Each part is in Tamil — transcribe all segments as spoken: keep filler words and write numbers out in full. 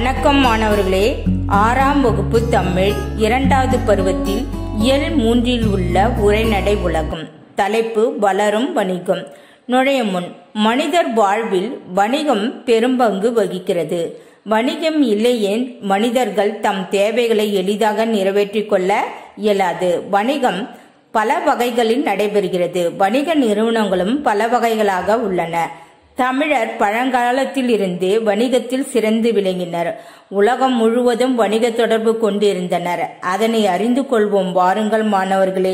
வணக்கம் மாணவர்களே. ஆறாம் வகுப்பு தமிழ் இரண்டாவது பருவத்தில் இயல் மூன்றில் உள்ள உரைநடை உலகம். தலைப்பு வளரும் வணிகம். நுழைய முன் மனிதர் வாழ்வில் வணிகம் பெரும்பங்கு வகிக்கிறது. வணிகம் இல்லையேன் மனிதர்கள் தம் தேவைகளை எளிதாக நிறைவேற்றிக் கொள்ள இயலாது. வணிகம் பல வகைகளில் நடைபெறுகிறது. வணிக நிறுவனங்களும் பல வகைகளாக உள்ளன. தமிழர் பழங்காலத்தில் இருந்து வணிகத்தில் சிறந்து விளங்கினர். உலகம் முழுவதும் வணிக தொடர்பு கொண்டிருந்தனர். அதனை அறிந்து கொள்வோம் வாருங்கள் மாணவர்களே.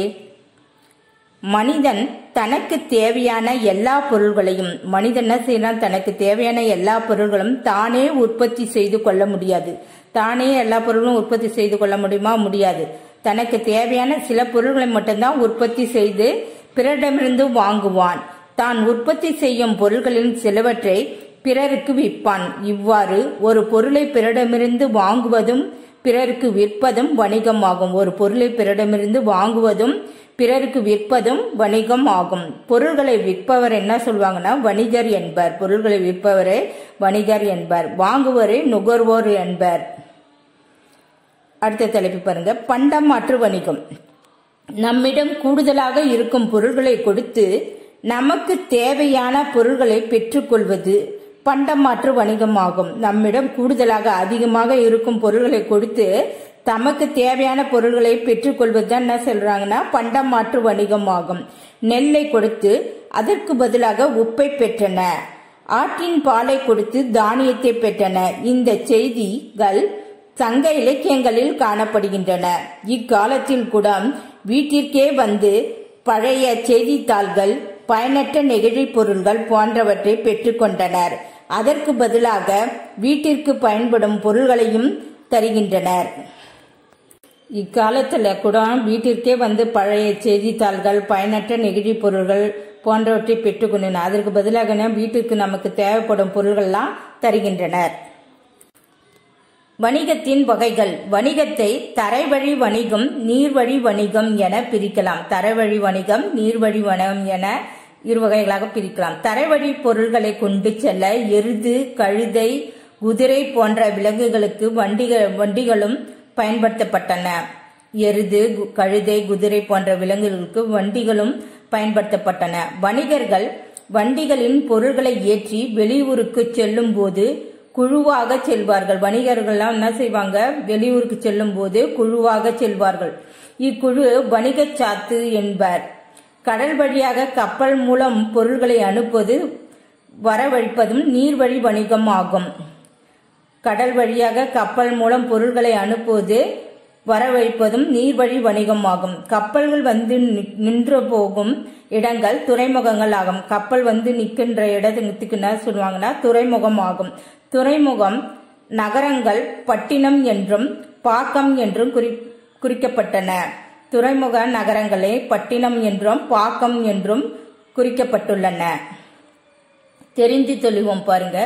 மனிதன் தனக்கு தேவையான எல்லா பொருள்களையும் மனிதன் என்ன செய்யலாம், தனக்கு தேவையான எல்லா பொருள்களும் தானே உற்பத்தி செய்து கொள்ள முடியாது. தானே எல்லா பொருளும் உற்பத்தி செய்து கொள்ள முடியுமா? முடியாது. தனக்கு தேவையான சில பொருள்களை மட்டும்தான் உற்பத்தி செய்து பிறரிடமிருந்து வாங்குவான். தான் உற்பத்தி செய்யும் பொருள்களின் சிலவற்றை பிறருக்கு விற்பான். இவ்வாறு ஒரு பொருளை பிறரிடமிருந்து வாங்குவதும் பிறருக்கு விற்பதும் வணிகம் ஆகும். ஒரு பொருளை பிறரிடமிருந்து வாங்குவதும் பிறருக்கு விற்பதும் வணிகம் ஆகும். பொருள்களை விற்பவர் என்ன சொல்வாங்கன்னா வணிகர் என்பர். பொருள்களை விற்பவரே வணிகர் என்பர். வாங்குவரே நுகர்வோர் என்பர். அடுத்த தலைப்பு பாருங்க, பண்டமாற்று வணிகம். நம்மிடம் கூடுதலாக இருக்கும் பொருள்களை கொடுத்து நமக்கு தேவையான பொருள்களை பெற்றுக்கொள்வது பண்டமாற்று வணிகமாகும். நம்மிடம் கூடுதலாக அதிகமாக இருக்கும் பொருள்களை கொடுத்து தமக்கு தேவையான பொருள்களை பெற்றுக்கொள்வது தான் என்ன சொல்றாங்கன்னா பண்டமாற்று வணிகமாகும். நெல்லை கொடுத்து அதற்கு பதிலாக உப்பை பெற்றன. ஆற்றின் பாலை கொடுத்து தானியத்தை பெற்றன. இந்த செய்திகள் சங்க இலக்கியங்களில் காணப்படுகின்றன. இக்காலத்தில் கூட வீட்டிற்கே வந்து பழைய செய்தித்தாள்கள், பயனற்ற நெகிழி பொருள்கள் போன்றவற்றை பெற்றுக்கொண்டனர். அதற்கு பதிலாக வீட்டிற்கு பயன்படும் பொருள்களையும் தருகின்றனர். இக்காலத்துல கூட வீட்டிற்கே வந்து பழைய செய்தித்தாள்கள், பயனற்ற நெகிழி பொருள்கள் போன்றவற்றை பெற்றுக்கொண்டனர். அதற்கு பதிலாக வீட்டிற்கு நமக்கு தேவைப்படும் பொருள்கள்லாம் தருகின்றனர். வணிகத்தின் வகைகள். வணிகத்தை தரைவழி வணிகம், நீர்வழி வணிகம் என பிரிக்கலாம். தரைவழி வணிகம், நீர்வழி வணிகம் என இரு வகைகளாக பிரிக்கலாம். தரைவழி பொருள்களை கொண்டு செல்ல எருது, கழுதை, குதிரை போன்ற விலங்குகளுக்கு வண்டிகள் வண்டிகளும் பயன்படுத்தப்பட்டன. எருது, கழுதை, குதிரை போன்ற விலங்குகளுக்கு வண்டிகளும் பயன்படுத்தப்பட்டன. வணிகர்கள் வண்டிகளின் பொருள்களை ஏற்றி வெளியூருக்கு செல்லும் போது குழுவாக செல்வார்கள். வணிகர்கள்லாம் என்ன செய்வாங்க, வெளியூருக்கு செல்லும் போது குழுவாக செல்வார்கள். இக்குழு வணிக சாத்து என்பர். கடல் வழியாக கப்பல் மூலம் பொருள்களை அனுப்புவது வரவழைப்பதும் நீர்வழி வணிகம் ஆகும். கடல் வழியாக கப்பல் மூலம் பொருள்களை அனுப்புவது வரவழைப்பதும் நீர்வழி வணிகம் ஆகும். கப்பல்கள் வந்து நின்று போகும் இடங்கள் துறைமுகங்கள் ஆகும். கப்பல் வந்து நிற்கின்ற இடத்துக்கு என்ன சொல்லுவாங்கன்னா துறைமுகம் ஆகும். துறைமுகம் நகரங்கள் பட்டினம் என்றும் பாக்கம் என்றும் குறி குறிக்கப்பட்டன. துறைமுக நகரங்களே பட்டினம் என்றும் பாக்கம் என்றும் குறிக்கப்பட்டுள்ளன. தெரிந்து தெளிவோம் பாருங்க.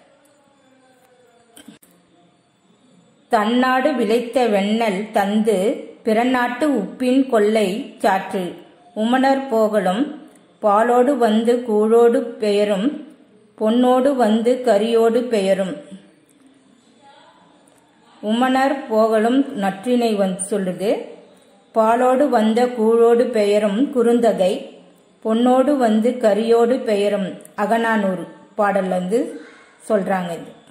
தன்னாடு விளைத்த வெண்ணெல் தந்து பிறநாட்டு உப்பின் கொள்ளை சாற்று. உமணர் போகலும் பாலோடு வந்து கூழோடு பெயரும் பொன்னோடு வந்து கரியோடு பெயரும். உமணர் போகலும் நற்றினை வந்து சொல்லுது. பாலோடு வந்த கூழோடு பெயரும் குறுந்தகை, பொன்னோடு வந்து கரியோடு பெயரும் அகநானூறு பாடல் வந்து சொல்றாங்க.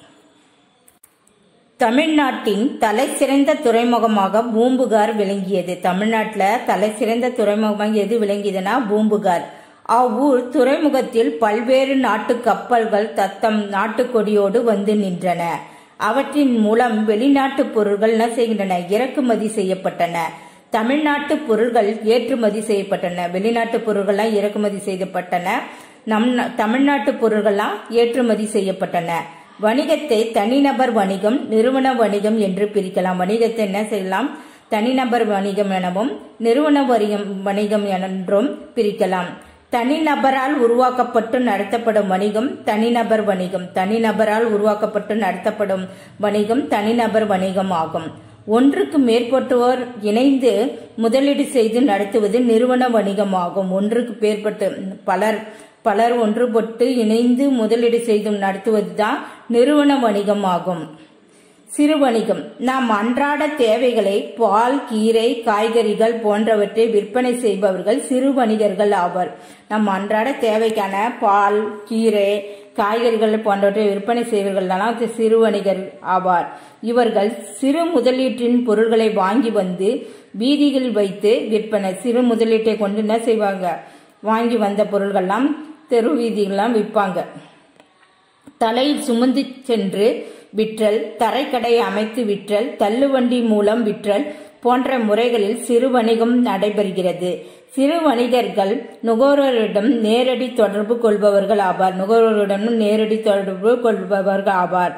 தமிழ்நாட்டின் தலை சிறந்த துறைமுகமாக பூம்புகார் விளங்கியது. தமிழ்நாட்டில் தலை சிறந்த துறைமுகமாக எது விளங்கியதுன்னா பூம்புகார். அவ்வூர் துறைமுகத்தில் பல்வேறு நாட்டு கப்பல்கள் தத்தம் நாட்டுக்கொடியோடு வந்து நின்றன. அவற்றின் மூலம் வெளிநாட்டு பொருள்கள் என்ன செய்கின்றன, இறக்குமதி செய்யப்பட்டன. தமிழ்நாட்டு பொருள்கள் ஏற்றுமதி செய்யப்பட்டன. வெளிநாட்டு பொருள்கள்லாம் இறக்குமதி செய்யப்பட்டன. நம் தமிழ்நாட்டு பொருள்கள்லாம் ஏற்றுமதி செய்யப்பட்டன. வணிகத்தை தனிநபர் வணிகம், நிறுவன வணிகம் என்று பிரிக்கலாம். வணிகத்தை என்ன செய்யலாம், தனிநபர் வணிகம் எனவும் நிறுவன வணிகம் என்றும் பிரிக்கலாம். தனிநபரால் உருவாக்கப்பட்டு நடத்தப்படும் வணிகம் தனிநபர் வணிகம். தனிநபரால் உருவாக்கப்பட்டு நடத்தப்படும் வணிகம் தனிநபர் வணிகம் ஆகும். ஒன்றுக்கு மேற்பட்டோர் இணைந்து முதலீடு செய்து நடத்துவது நிறுவன வணிகம் ஆகும். ஒன்றுக்கு மேற்பட்டு பலர் பலர் ஒன்றுபட்டு இணைந்து முதலீடு செய்து நடத்துவதுதான் நிறுவன வணிகம் ஆகும். சிறு வணிகம் நாம் அன்றாட தேவைகளை பால், கீரை, காய்கறிகள் போன்றவற்றை விற்பனை செய்பவர்கள் சிறு வணிகர்கள் ஆவர். நம் அன்றாட தேவைக்கான பால், கீரை, காய்கறிகள் போன்றவற்றை விற்பனை செய்வர்கள் சிறு வணிகர் ஆவார். இவர்கள் சிறு முதலீட்டின் பொருட்களை வாங்கி வந்து வீதிகளில் வைத்து விற்பனை சிறு முதலீட்டை கொண்டு என்ன செய்வாங்க, வாங்கி வந்த பொருள்கள்லாம் தெரு வீதிகள்லாம் விற்பாங்க. தலையில் சுமந்து சென்று விற்றல், தரைக்கடை அமைத்து விற்றல், தள்ளுவண்டி மூலம் விற்றல் போன்ற முறைகளில் சிறு வணிகம் நடைபெறுகிறது. சிறு வணிகர்கள் நுகர்வோரிடம் நேரடி தொடர்பு கொள்பவர்கள் ஆவார். நுகர்வோரிடம் நேரடி தொடர்பு கொள்பவர்கள் ஆவார்.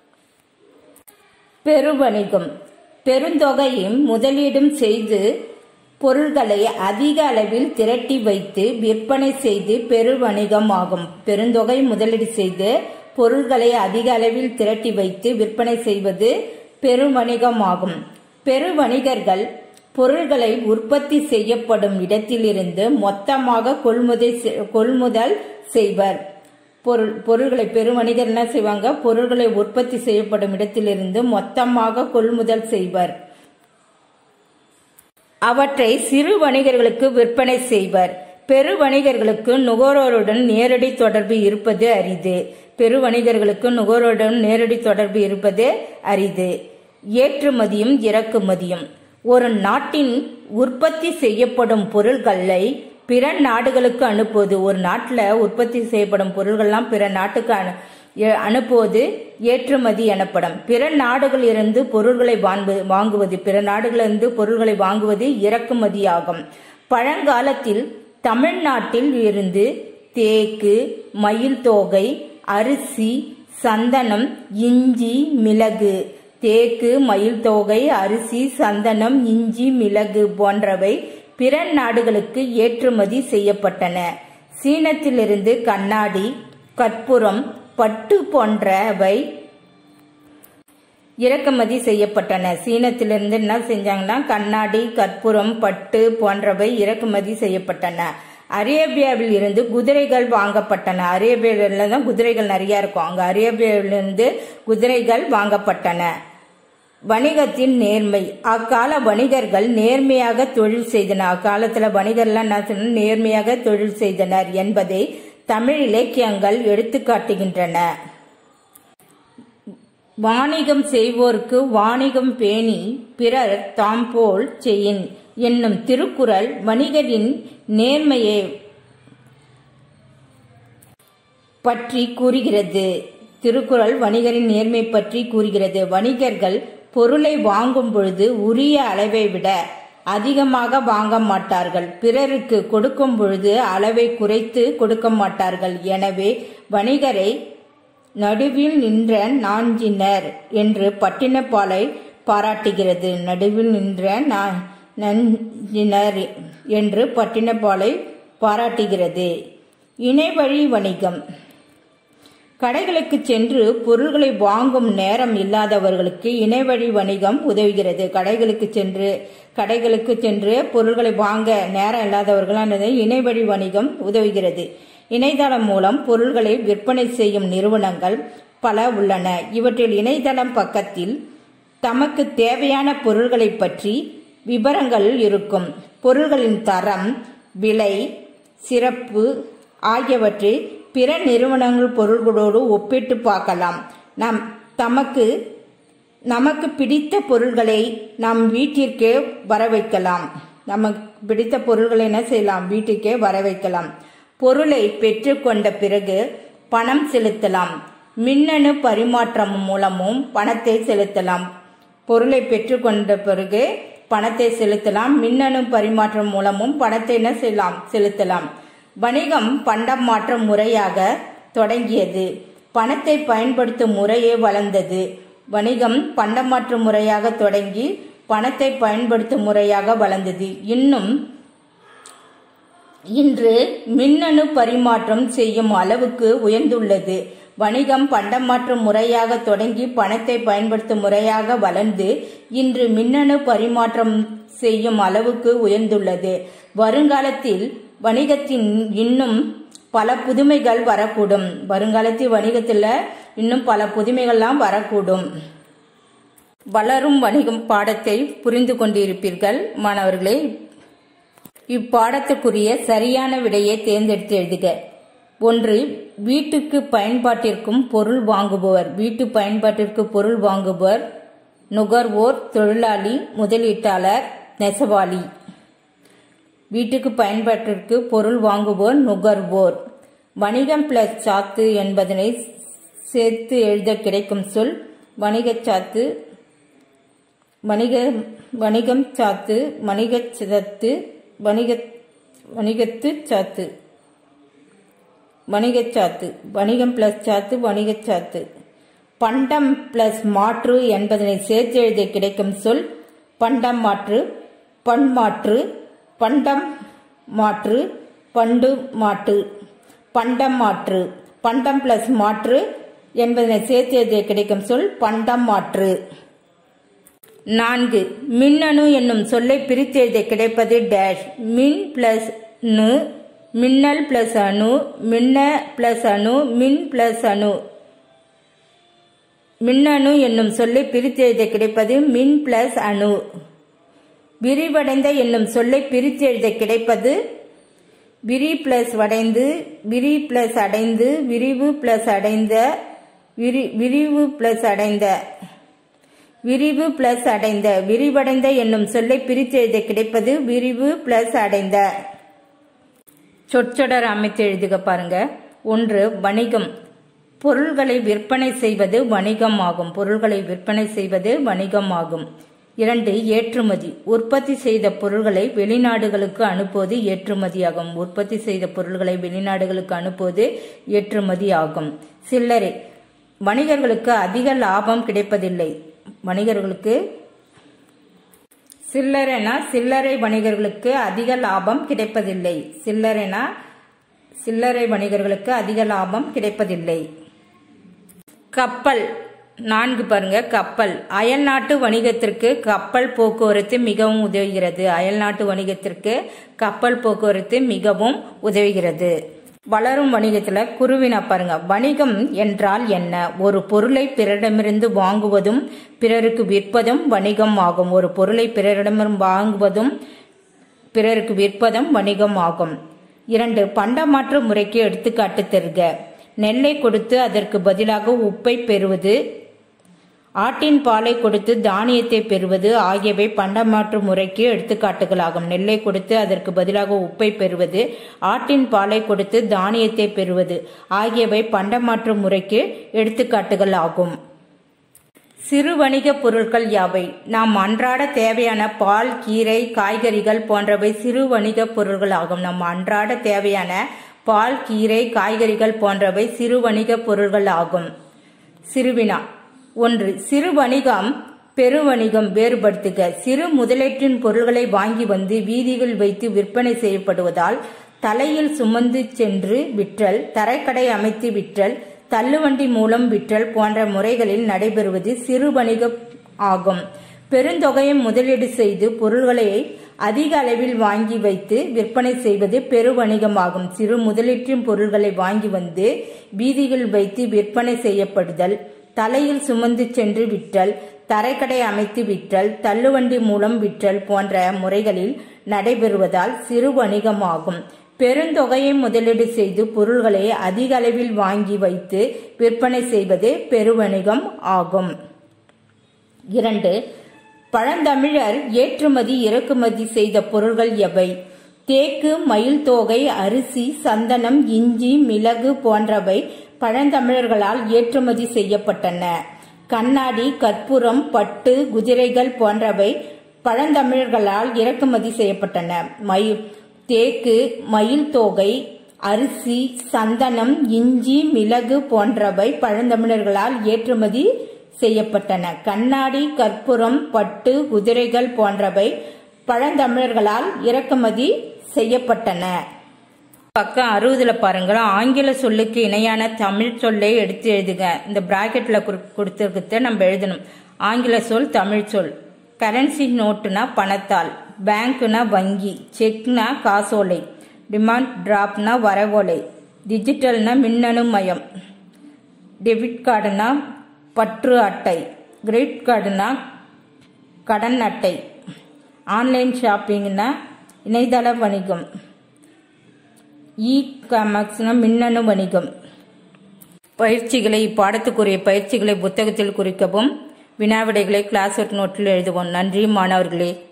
பெருவணிகம் பெருந்தொகையும் முதலீடும் செய்து பொருள்களை அதிக அளவில் திரட்டி வைத்து விற்பனை செய்து பெருவணிகம் ஆகும். பெருந்தொகை முதலீடு செய்து பொருள்களை அதிக அளவில் திரட்டி வைத்து விற்பனை செய்வது பெருவணிகம் ஆகும். பெருவணிகர்கள் பொருள்களை உற்பத்தி செய்யப்படும் இடத்திலிருந்து மொத்தமாக கொள்முதல் கொள்முதல் செய்வர். பொருள் பொருள்களை பெருவணிகர் என்ன செய்வாங்க, பொருள்களை உற்பத்தி செய்யப்படும் இடத்திலிருந்து மொத்தமாக கொள்முதல் செய்வர். அவற்றை சிறு வணிகர்களுக்கு விற்பனை செய்வர். பெருவணிகர்களுக்கு நுகர்வோருடன் நேரடி தொடர்பு இருப்பது அரிது. பெருவணிகர்களுக்கு நுகர்வோருடன் நேரடி தொடர்பு இருப்பது அரிது. ஏற்றுமதியும் இறக்குமதியும் ஒரு நாட்டின் உற்பத்தி செய்யப்படும் பொருள்களை பிற நாடுகளுக்கு அனுப்புவது. ஒரு நாட்டில் உற்பத்தி செய்யப்படும் பொருள்கள்லாம் பிற நாட்டுக்கு அனுப்புவது ஏற்றுமதி எனப்படும். பிற நாடுகளிலிருந்து பொருள்களை வாங்குவது பிற நாடுகளிலிருந்து பொருள்களை வாங்குவது இறக்குமதி ஆகும். பழங்காலத்தில் தமிழ்நாட்டில் இருந்து தேக்கு, மயில் தோகை, அரிசி, சந்தனம், இஞ்சி, மிளகு தேக்கு, மயில் தோகை, அரிசி, சந்தனம், இஞ்சி, மிளகு போன்றவை பிற நாடுகளுக்கு ஏற்றுமதி செய்யப்பட்டன. சீனத்திலிருந்து கண்ணாடி, கற்பூரம், பட்டு போன்றவை இறக்குமதி செய்யப்பட்டன. சீனத்திலிருந்து என்ன செஞ்சாங்கன்னா கண்ணாடி, கற்பூரம், பட்டு போன்றவை இறக்குமதி செய்யப்பட்டன. அரேபியாவில் இருந்து குதிரைகள் வாங்கப்பட்டன. அரேபியாவில் தான் குதிரைகள் நிறைய இருக்கும். அங்க அரேபியாவிலிருந்து குதிரைகள் வாங்கப்பட்டன. வணிகத்தின் நேர்மை அக்கால வணிகர்கள் நேர்மையாக தொழில் செய்தனர். அக்காலத்துல வணிகர்லாம் என்ன நேர்மையாக தொழில் செய்தனர் என்பதை தமிழ் இலக்கியங்கள் எடுத்து காட்டுகின்றன. வாணிகம் செய்வோர்க்கு வாணிகம் பேணி பிறர் தாம் போல் செய்யின் என்னும் திருக்குறள் வணிகரின் நேர்மையை பற்றி கூறுகிறது. திருக்குறள் வணிகரின் நேர்மை பற்றி கூறுகிறது. வணிகர்கள் பொருளை வாங்கும் பொழுது உரிய அளவை விட அதிகமாக வாங்க மாட்டார்கள். பிறருக்கு கொடுக்கும் பொழுது அளவை குறைத்து கொடுக்க மாட்டார்கள். எனவே வணிகரை நடுவில் நின்ற நாஞ்சினர் என்று பட்டினப்பாலை பாராட்டுகிறது. நடுவில் நின்ற நஞ்சினர் என்று பட்டினப்பாலை பாராட்டுகிறது. இணைவழி வணிகம் கடைகளுக்கு சென்று பொருள்களை வாங்கும் நேரம் இல்லாதவர்களுக்கு இணைவழி வணிகம் உதவுகிறது. கடைகளுக்கு சென்று கடைகளுக்கு சென்று பொருள்களை வாங்க நேரம் இல்லாதவர்களானது இணைவழி வணிகம் உதவுகிறது. இணையதளம் மூலம் பொருள்களை விற்பனை செய்யும் நிறுவனங்கள் பல உள்ளன. இவற்றில் இணையதளம் பக்கத்தில் தமக்கு தேவையான பொருள்களை பற்றி விவரங்கள் இருக்கும். பொருள்களின் தரம், விலை, சிறப்பு ஆகியவற்றை பிற நிறுவனங்கள் பொருள்களோடு ஒப்பிட்டு பார்க்கலாம். நாம் தமக்கு நமக்கு பிடித்த பொருள்களை நாம் வீட்டிற்கே வர வைக்கலாம். நமக்கு பிடித்த பொருள்களை என்ன செய்யலாம், வீட்டுக்கே வர வைக்கலாம். பொருளை பெற்றுக்கொண்ட பிறகு பணம் செலுத்தலாம். மின்னணு பரிமாற்றம் மூலமும் பணத்தை செலுத்தலாம். பொருளை பெற்றுக்கொண்ட பிறகு பணத்தை செலுத்தலாம். மின்னணு பரிமாற்றம் மூலமும் பணத்தை என்ன செய்யலாம், செலுத்தலாம். வணிகம் பண்டமாற்ற முறையாக தொடங்கியது. பணத்தை பயன்படுத்தும் முறையே வளர்ந்தது. வணிகம் பண்டமாற்று முறையாக தொடங்கி பணத்தை பயன்படுத்தும் முறையாக வளர்ந்தது. இன்னும் இன்று மின்னணு பரிமாற்றம் செய்யும் அளவுக்கு உயர்ந்துள்ளது. வணிகம் பண்டமாற்று முறையாக தொடங்கி பணத்தை பயன்படுத்தும் முறையாக வளர்ந்து இன்று மின்னணு பரிமாற்றம் செய்யும் அளவுக்கு உயர்ந்துள்ளது. வருங்காலத்தில் வணிகத்தின் இன்னும் பல புதுமைகள் வரக்கூடும். வருங்காலத்தில் வணிகத்தில் இன்னும் பல புதுமைகள்லாம் வரக்கூடும். வளரும் வணிகம் பாடத்தை புரிந்து கொண்டிருப்பீர்கள் மாணவர்களே. இப்பாடத்துக்குரிய சரியான விடையை தேர்ந்தெடுத்து எழுதுக. ஒன்று, வீட்டுக்கு பயன்பாட்டிற்கும் பொருள் வாங்குபவர். வீட்டு பயன்பாட்டிற்கு பொருள் வாங்குபவர் நுகர்வோர், தொழிலாளி, முதலீட்டாளர், நெசவாளி. வீட்டுக்கு பயன்பாட்டிற்கு பொருள் வாங்குவோர் நுகர்வோர். வணிகம் பிளஸ் சாத்து என்பதனை சேர்த்து எழுத கிடைக்கும் சொல் வணிகச்சாத்து. வணிக வணிகம் சாத்து, வணிகச் சத்து, வணிக வணிகத்து சாத்து, வணிகச்சாத்து. வணிகம் பிளஸ் சாத்து, வணிகச்சாத்து. பண்டம் பிளஸ் மாற்று என்பதனை சேர்த்து எழுத கிடைக்கும் சொல் பண்டம் மாற்று, பண்மாற்று, பண்டம் மாற்று, பண்டு மாற்று. பண்டம் மாற்று. பண்டம் பிளஸ் மாற்று என்பதனை சேர்த்து எழுத கிடைக்கும் சொல் பண்டம் மாற்று. நான்கு, மின்னணு என்னும் சொல்லை பிரித்து எழுத கிடைப்பது டேஷ். மின் பிளஸ் நு, மின்னல் பிளஸ் அணு, மின்ன பிளஸ் அணு, மின் பிளஸ் அணு. மின்னணு என்னும் சொல்லை பிரித்து எழுத கிடைப்பது மின் பிளஸ் அணு. விரிவடைந்த என்னும் சொல்லை பிரித்து எழுத கிடைப்பது விரி பிளஸ் வடைந்து, விரி பிளஸ் அடைந்து, விரிவு பிளஸ் அடைந்த, விரி விரிவு பிளஸ் அடைந்த, விரிவு பிளஸ் அடைந்த. விரிவடைந்த என்னும் சொல்லை பிரித்து எழுத கிடைப்பது விரிவு பிளஸ் அடைந்த. சொற்றொடர் அமைத்து எழுதுக பாருங்க. ஒன்று, வணிகம். பொருள்களை விற்பனை செய்வது வணிகம் ஆகும். பொருள்களை விற்பனை செய்வது வணிகம் ஆகும். இரண்டு, ஏற்றுமதி. உற்பத்தி செய்த பொருள்களை வெளிநாடுகளுக்கு அனுப்புவது ஏற்றுமதி ஆகும். உற்பத்தி செய்த பொருள்களை வெளிநாடுகளுக்கு அனுப்புவது ஏற்றுமதி ஆகும். சில்லறை. வணிகர்களுக்கு அதிக லாபம் கிடைப்பதில்லை. வணிகர்களுக்கு சில்லறைனா சில்லறை வணிகர்களுக்கு அதிக லாபம் கிடைப்பதில்லை. சில்லறைனா சில்லறை வணிகர்களுக்கு அதிக லாபம் கிடைப்பதில்லை. கப்பல். நான்கு பாருங்க. கப்பல். அயல் நாட்டு வணிகத்திற்கு கப்பல் போக்குவரத்து மிகவும் உதவுகிறது. அயல் நாட்டு வணிகத்திற்கு கப்பல் போக்குவரத்து மிகவும் உதவுகிறது. வளரும் வணிகத்துல குருவினா பாருங்க. வணிகம் என்றால் என்ன? ஒரு பொருளை பிறரிடமிருந்து வாங்குவதும் பிறருக்கு விற்பதும் வணிகம் ஆகும். ஒரு பொருளை பிறரிடமிருந்து வாங்குவதும் பிறருக்கு விற்பதும் வணிகம் ஆகும். இரண்டு, பண்டமாற்று முறைக்கு எடுத்துக்காட்டு தருக. நெல்லை கொடுத்து அதற்கு பதிலாக உப்பை பெறுவது, ஆட்டின் பாலை கொடுத்து தானியத்தை பெறுவது ஆகியவை பண்டமாற்று முறைக்கு எடுத்துக்காட்டுகளாகும். நெல்லை கொடுத்து அதற்கு பதிலாக உப்பை பெறுவது, ஆட்டின் பாலை கொடுத்து தானியத்தை பெறுவது ஆகியவை பண்டமாற்று முறைக்கு எடுத்துக்காட்டுகள் ஆகும். சிறு வணிக பொருட்கள் யாவை? நாம் அன்றாட தேவையான பால், கீரை, காய்கறிகள் போன்றவை சிறு வணிக பொருட்கள் ஆகும். நம் அன்றாட தேவையான பால், கீரை, காய்கறிகள் போன்றவை சிறு வணிக பொருட்கள் ஆகும். சிறுவினா. ஒன்று, சிறு வணிகம் பெருவணிகம் வேறுபடுத்துக. சிறு முதலீட்டின் பொருள்களை வாங்கி வந்து வீதியில் வைத்து விற்பனை செய்யப்படுவதால் தலையில் சுமந்து சென்று விற்றல், தரைக்கடை அமைத்து விற்றல், தள்ளுவண்டி மூலம் விற்றல் போன்ற முறைகளில் நடைபெறுவது சிறு வணிகம் ஆகும். பெருந்தொகையை முதலீடு செய்து பொருள்களை அதிக அளவில் வாங்கி வைத்து விற்பனை செய்வது பெருவணிகமாகும். சிறு முதலீட்டின் பொருள்களை வாங்கி வந்து வீதியில் வைத்து விற்பனை செய்யப்படுதல், தலையில் சுமந்து சென்று விற்றல், தரைக்கடை அமைத்து விற்றல், தள்ளுவண்டி மூலம் விற்றல் போன்ற முறைகளில் நடைபெறுவதால் சிறு வணிகமாகும். பெருந்தொகையை முதலீடு செய்து பொருள்களை அதிக அளவில் வாங்கி வைத்து விற்பனை செய்வது பெருவணிகம் ஆகும். இரண்டு, பழந்தமிழர் ஏற்றுமதி இறக்குமதி செய்த பொருள்கள் எவை? தேக்கு, மயில் தோகை, அரிசி, சந்தனம், இஞ்சி, மிளகு போன்றவை பழந்தமிழர்களால் ஏற்றுமதி செய்யப்பட்டன. கண்ணாடி, கற்பூரம், பட்டு, குதிரைகள் போன்றவை பழந்தமிழர்களால் இறக்குமதி செய்யப்பட்டன. மயில் தேக்கு, மயில் தோகை, அரிசி, சந்தனம், இஞ்சி, மிளகு போன்றவை பழந்தமிழர்களால் ஏற்றுமதி செய்யப்பட்டன. கண்ணாடி, கற்பூரம், பட்டு, குதிரைகள் போன்றவை பழந்தமிழர்களால் இறக்குமதி செய்யப்பட்டன. பக்கம் அறுபதுல பாருங்கள். ஆங்கில சொல்லுக்கு இணையான தமிழ் சொல்லை எடுத்து எழுதுக. இந்த பிராக்கெட்ல கொடுத்துருக்கிறத நம்ம எழுதணும். ஆங்கில சொல், தமிழ் சொல். கரன்சி நோட்டுனா பணத்தால், பேங்க்னா வங்கி, செக்னா காசோலை, டிமாண்ட் டிராப்னா வரவோலை, டிஜிட்டல்னா மின்னணு மயம், டெபிட் கார்டுனா பற்று அட்டை, கிரெடிட் கார்டுனா கடன் அட்டை. ஆன்லைன் ஷாப்பிங்னா இணையதள வணிகம். இ காமர்ஸ்னா மின்னணு வணிகம். பயிற்சிகளை இப்பாடத்துக்குரிய பயிற்சிகளை புத்தகத்தில் குறிக்கவும். வினாவிடைகளை கிளாஸ் ஒர்க் நோட்டில் எழுதுவோம். நன்றி மாணவர்களே.